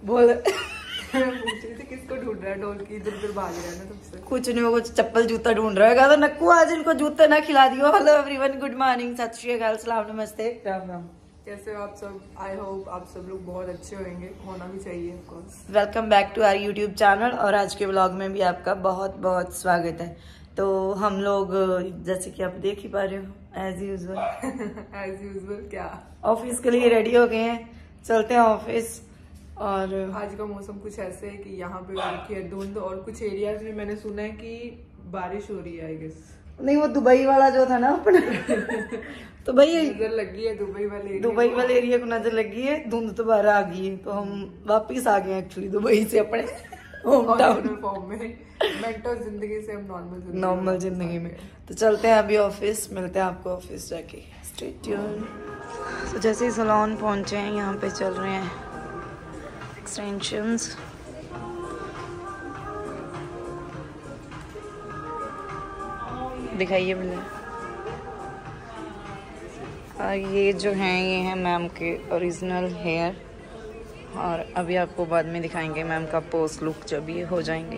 बोल किसको ढूंढ रहा है? ढोल की इधर उधर भाग रहा है ना तुमसे। कुछ नहीं, वो कुछ चप्पल जूता ढूंढ रहा है। तो नक्कू आज इनको जूते ना खिला दियो। हेलो एवरीवन, गुड मॉर्निंग, सत श्री अकाल, सलाम, नमस्ते, राम राम। कैसे हो आप सब? आई होप आप सब लोग बहुत अच्छे होंगे, होना भी चाहिए of course. Welcome back to our YouTube channel. और आज के व्लॉग में भी आपका बहुत बहुत स्वागत है। तो हम लोग जैसे कि आप देख ही पा रहे हो एज यूजुअल क्या ऑफिस के लिए रेडी हो गए हैं, चलते हैं ऑफिस। और आज का मौसम कुछ ऐसे है कि यहाँ पे हो रखी है धुंध, और कुछ एरियाज में मैंने सुना है कि बारिश हो रही है। आई गेस नहीं, वो दुबई वाला जो था ना अपना तो भाई नजर लगी है दुबई वाले एरिया को नजर लगी है। धुंध तो बाहर आ गई है, तो हम वापिस आ गए एक्चुअली दुबई से अपने होम टाउन फॉर्म में। मेंटल जिंदगी से हम नॉर्मल जिंदगी में। तो चलते हैं अभी ऑफिस, मिलते हैं आपको ऑफिस जाके। Stay tune. तो जैसे ही सैलून पहुंचे हैं, यहाँ पे चल रहे हैं एक्सटेंशंस। दिखाइए भले। और ये जो हैं, ये हैं मैम के ओरिजिनल हेयर। और अभी आपको बाद में दिखाएंगे मैम का पोस्ट लुक जब ये हो जाएंगे।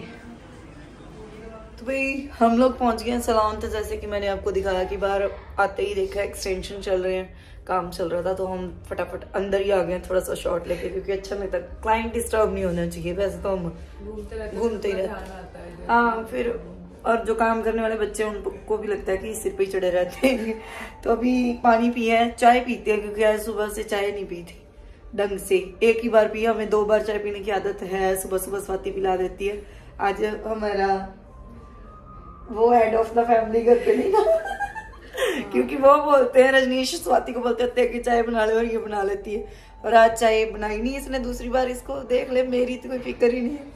तो भाई हम लोग पहुंच गए हैं सैलून। तो जैसे कि मैंने आपको दिखाया कि बाहर आते ही देखा एक्सटेंशन चल रहे हैं, काम चल रहा था, तो हम फटाफट अंदर ही आ गए थोड़ा सा शॉट लेके, क्योंकि अच्छा लगता है, क्लाइंट डिस्टर्ब नहीं होना चाहिए। वैसे तो हम घूमते ही रहते हैं। हाँ, फिर और जो काम करने वाले बच्चे उनको भी लगता है कि सिर पे ही चढ़े रहते हैं। तो अभी पानी पिए हैं, चाय पीते हैं, क्योंकि आज सुबह से चाय नहीं पी थी ढंग से। एक ही बार पिया, हमें 2 बार चाय पीने की आदत है। सुबह सुबह स्वाति पिला देती है। आज हमारा वो हेड ऑफ द फैमिली घर पे नहीं था क्योंकि वो बोलते हैं, रजनीश स्वाति को बोलते होते हैं कि चाय बना ले, और ये बना लेती है। और आज चाय बनाई नहीं इसने दूसरी बार। इसको देख ले, मेरी तो कोई फिक्र ही नहीं है।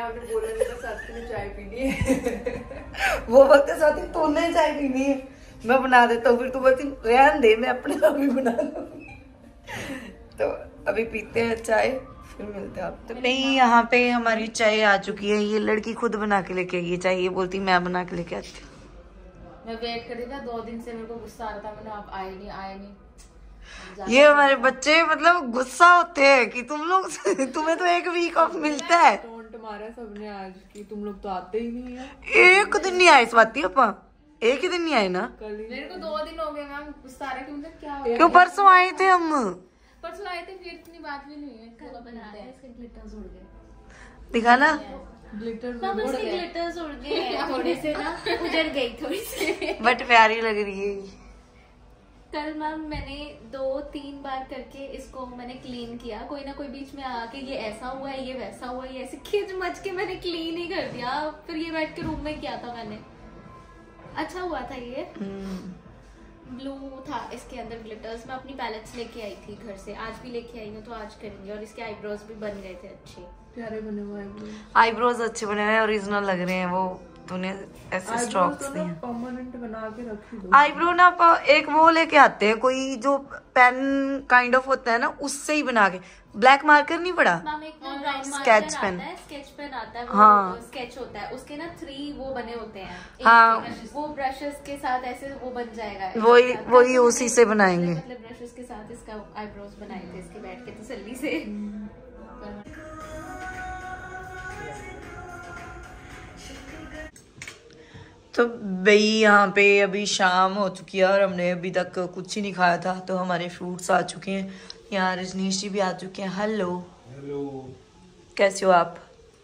चाय पीनी है वो बोलते स्वाति तूने चाय पीनी है, मैं बना देता हूँ। फिर तू बोलती रहन दे, मैं अपने आप ही बना लूंगी। तो अभी पीते हैं चाय, फिर मिलते हैं आप। तो नहीं, यहाँ पे हमारी चाय आ चुकी है। ये लड़की खुद बना के लेके आई है चाय। ये बोलती मैं बना के लेके आती हूँ। मैं वेट कर रही था 2 दिन से, मेरे को गुस्सा आ रहा था, मैंने आप आए नहीं। ये हमारे बच्चे मतलब गुस्सा होते हैं कि तुम लोग तुम्हें तो 1 वीक ऑफ मिलता है। टोंट मारा सबने आज कि तुम लोग तो आते ही नहीं है। 1 दिन नहीं आए स्वाति, अपा 1 ही दिन नहीं आए ना। मेरे को 2 दिन हो गए मैम, गुस्सा आ रहा है कि मतलब क्या हो। क्यों, परसों आए थे हम। परसों आए थे, फिर इतनी बात भी नहीं है। कल बना रहे हैं, इसके ग्लिटर्स उड़ गए। दिखाना ग्लिटर्स उड़ गए थोड़े से ना, उजड़ गई थोड़ी सी, बट प्यारी लग रही है। कल मैम मैंने 2-3 बार करके इसको मैंने क्लीन किया। कोई ना कोई बीच में आके ये ऐसा हुआ है, ये वैसा हुआ है, ये ऐसे खिंच मच के मैंने क्लीन ही कर दिया। फिर ये बैठ के रूम में किया था मैंने, अच्छा हुआ था। ये ब्लू था इसके अंदर ग्लिटर्स। मैं अपनी पैलेट्स लेके आई थी घर से, आज भी लेके आई हूँ, तो आज करेंगे। और इसके आईब्रोज भी बन गए थे अच्छे, प्यारे बने हुए आईब्रोज अच्छे बने हुए हैं, ओरिजिनल लग रहे हैं। वो तूने ऐसे स्ट्रोक्स दिए, परमानेंट बना के रखी दो। आईब्रो ना एक वो लेके आते हैं, कोई जो पेन काइंड ऑफ होता है ना, उससे ही बना के। ब्लैक मार्कर नहीं पड़ा, स्केच पेन आता है। हाँ, स्केच होता है उसके ना 3 वो बने होते हैं। हाँ, वो ब्रशेस के साथ ऐसे वो बन जाएगा। वही उसी से बनाएंगे। मतलब ब्रशेस के साथ इसका आईब्रोज बनाए थे इसके बैठ के तसल्ली से। तो भाई यहाँ पे अभी शाम हो चुकी है और हमने अभी तक कुछ ही नहीं खाया था। तो हमारे फ्रूट्स आ चुके हैं। यहाँ रजनीश जी भी आ चुके हैं। हेलो, कैसे हो आप?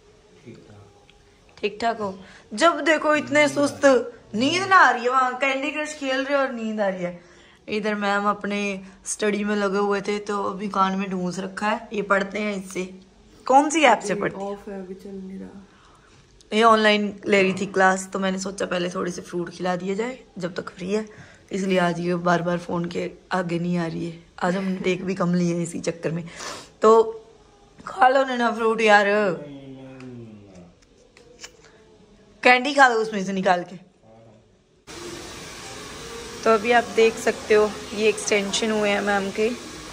ठीक ठाक हो? जब देखो इतने सुस्त, नींद ना आ रही है। वहाँ कैंडी क्रश खेल रहे और नींद आ रही है। इधर मैम अपने स्टडी में लगे हुए थे, तो अभी कान में ढूंस रखा है। ये पढ़ते हैं इससे। कौन सी ऐप से पढ़ते हैं? ऑफ है, अभी चल नहीं रहा। ये ऑनलाइन ले रही थी क्लास, तो मैंने सोचा पहले थोड़े से फ्रूट खिला दिए जाए जब तक फ्री है। इसलिए आज ये बार बार फोन के आगे नहीं आ रही है। आज हम टेक भी कम लिए इसी चक्कर में। तो खा लो ना फ्रूट यार, कैंडी खा लो उसमें से निकाल के। तो अभी आप देख सकते हो ये एक्सटेंशन हुए हैं मैम के।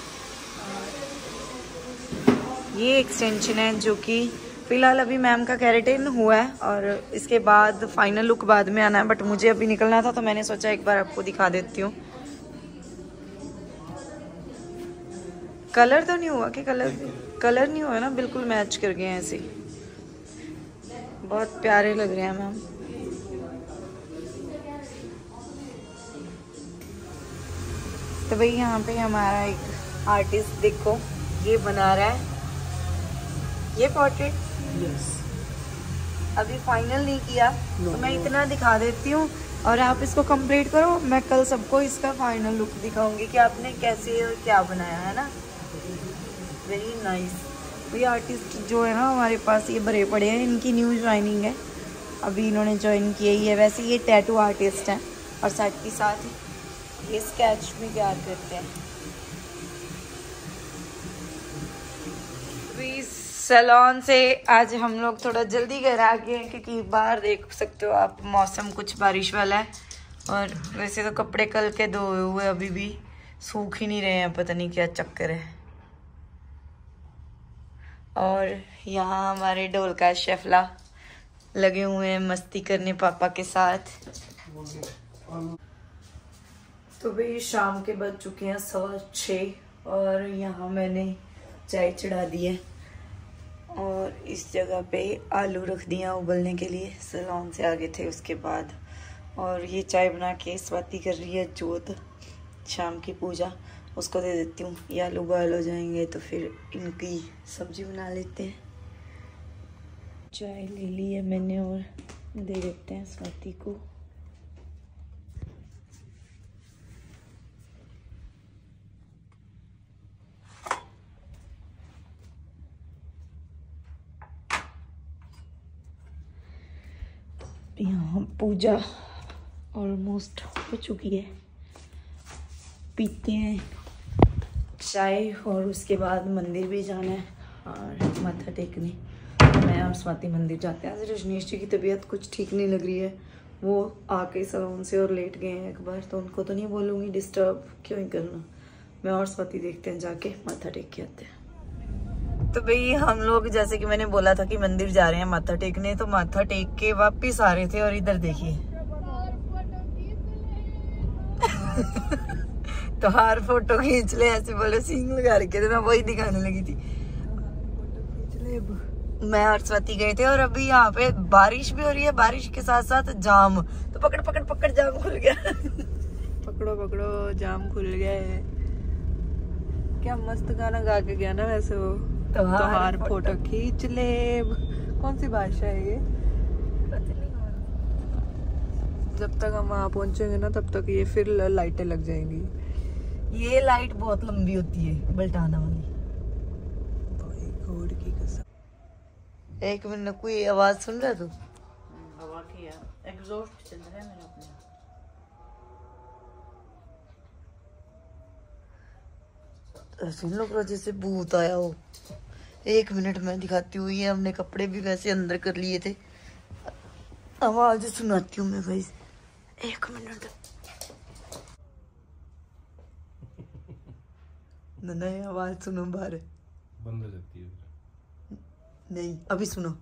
ये एक्सटेंशन है जो कि फिलहाल अभी मैम का केराटिन हुआ है, और इसके बाद फाइनल लुक बाद में आना है। बट मुझे अभी निकलना था, तो मैंने सोचा एक बार आपको दिखा देती हूँ। कलर तो नहीं हुआ कि कलर भी कलर नहीं हुआ ना, बिल्कुल मैच कर गए हैं ऐसे, बहुत प्यारे लग रहे हैं मैम। तो भाई यहाँ पे हमारा एक आर्टिस्ट देखो ये बना रहा है ये पोर्ट्रेट। यस। अभी फाइनल नहीं किया तो मैं इतना दिखा देती हूँ और आप इसको कंप्लीट करो। मैं कल सबको इसका फाइनल लुक दिखाऊंगी कि आपने कैसे और क्या बनाया है ना। Very nice. ये आर्टिस्ट जो है ना हमारे पास ये भरे पड़े हैं, इनकी न्यू ज्वाइनिंग है, अभी इन्होंने ज्वाइन किया ही है। वैसे ये टैटू आर्टिस्ट हैं और साथ ही साथ ये स्केच भी तैयार करते हैं। सैलून से आज हम लोग थोड़ा जल्दी घर आ गए हैं क्योंकि बाहर देख सकते हो आप मौसम कुछ बारिश वाला है। और वैसे तो कपड़े कल के धोए हुए अभी भी सूख ही नहीं रहे हैं, पता नहीं क्या चक्कर है। और यहाँ हमारे ढोल का शेफला लगे हुए हैं मस्ती करने पापा के साथ। तो भाई शाम के बज चुके हैं 6:15 और यहाँ मैंने चाय चढ़ा दी है और इस जगह पे आलू रख दिया उबलने के लिए। सैलून से आगे थे उसके बाद। और ये चाय बना के स्वाति कर रही है जोत, शाम की पूजा उसको दे देती हूँ। ये आलू बॉयल हो जाएंगे तो फिर इनकी सब्जी बना लेते हैं। चाय ले ली है मैंने और दे देते हैं स्वाति को। यहाँ पूजा ऑलमोस्ट हो चुकी है, पीते हैं चाय और उसके बाद मंदिर भी जाना है और माथा टेकने। मैं और स्वाति मंदिर जाते हैं। आज रजनीश जी की तबीयत कुछ ठीक नहीं लग रही है, वो आके सैलून से और लेट गए हैं एक बार, तो उनको तो नहीं बोलूँगी डिस्टर्ब क्यों ही करना। मैं और स्वाति देखते हैं, जाके माथा टेक के आते हैं। तो भाई हम लोग जैसे कि मैंने बोला था कि मंदिर जा रहे हैं माथा टेकने, तो माथा टेक के वापिस आ रहे थे और इधर देखिए तो हर फोटो खींच ले ऐसे बोले, सींग लगा रखे थे, मैं वही दिखाने लगी थी। मैं और स्वाति गए थे और अभी यहाँ पे बारिश भी हो रही है, बारिश के साथ साथ जाम, तो पकड़ पकड़ पकड़ जाम खुल गया पकड़ो पकड़ो जाम खुल गया है। क्या मस्त गाना गा के गया ना वैसे वो। तोहार फोटो खींच ले। कौन सी भाषा है ये? जब तक हम वहाँ पहुंचेंगे ना तब तक ये फिर लाइटें लग जाएंगी। ये लाइट बहुत लंबी होती है बल्टाना वाली। घोड़ की कसम। एक मिनट, कोई आवाज सुन रहा तू? हवा की यार, एग्जॉस्ट चल रहा है मेरा अपना। सुन लो करो जैसे भूत आया हो। एक मिनट में दिखाती हूँ। ये हमने कपड़े भी वैसे अंदर कर लिए थे, आवाज सुनाती हूँ मैं भाई, एक मिनट। नहीं आवाज सुनो, बाहर बंद हो जाती है। नहीं अभी सुनो।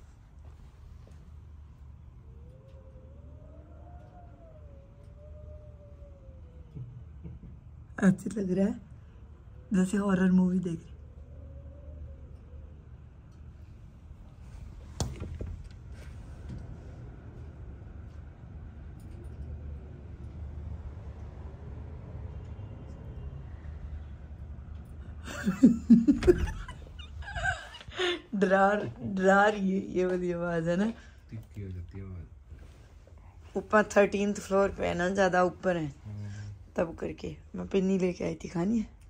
अच्छा लग रहा है जैसे हॉरर मूवी देख रही। डरा रही है ये वाली आवाज है ना। तिक्की हो जाती है आवाज। ऊपर 13th फ्लोर पे है ना, ज्यादा ऊपर है तब करके। मैं पिन्नी लेके आई थी, खानी है।